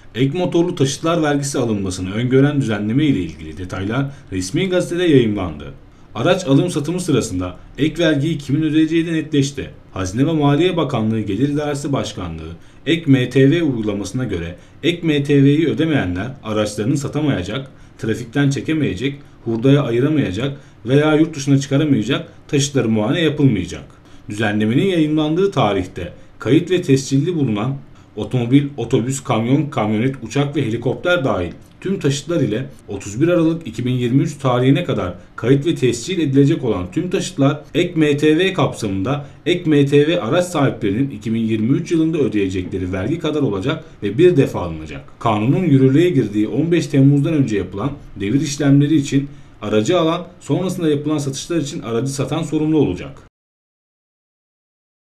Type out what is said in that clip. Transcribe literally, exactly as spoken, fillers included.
Ek motorlu taşıtlar vergisi alınmasını öngören düzenleme ile ilgili detaylar resmi gazetede yayımlandı. Araç alım satımı sırasında ek vergiyi kimin ödeyeceği de netleşti. Hazine ve Maliye Bakanlığı Gelir İdaresi Başkanlığı ek M T V uygulamasına göre ek M T V'yi ödemeyenler araçlarını satamayacak, trafikten çekemeyecek, hurdaya ayıramayacak veya yurt dışına çıkaramayacak, taşıtları muayene yapılmayacak. Düzenlemenin yayımlandığı tarihte kayıt ve tescilli bulunan otomobil, otobüs, kamyon, kamyonet, uçak ve helikopter dahil tüm taşıtlar ile otuz bir Aralık iki bin yirmi üç tarihine kadar kayıt ve tescil edilecek olan tüm taşıtlar ek M T V kapsamında ek M T V araç sahiplerinin iki bin yirmi üç yılında ödeyecekleri vergi kadar olacak ve bir defa alınacak. Kanunun yürürlüğe girdiği on beş Temmuz'dan önce yapılan devir işlemleri için aracı alan, sonrasında yapılan satışlar için aracı satan sorumlu olacak.